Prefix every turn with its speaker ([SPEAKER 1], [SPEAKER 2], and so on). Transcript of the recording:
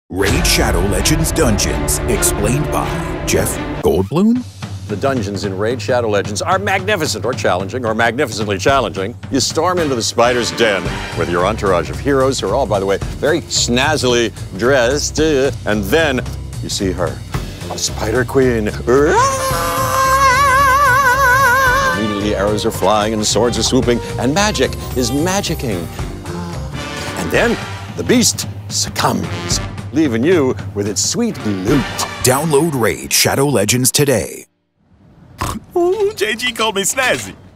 [SPEAKER 1] Raid Shadow Legends Dungeons, explained by Jeff Goldblum.
[SPEAKER 2] The dungeons in Raid Shadow Legends are magnificent or challenging or magnificently challenging. You storm into the spider's den with your entourage of heroes who are all, by the way, very snazzily dressed. And then you see her, a spider queen. Immediately arrows are flying and swords are swooping and magic is magicking. And then the beast succumbs, leaving you with its sweet loot.
[SPEAKER 1] Download Raid Shadow Legends today.
[SPEAKER 3] Ooh, JG called me snazzy.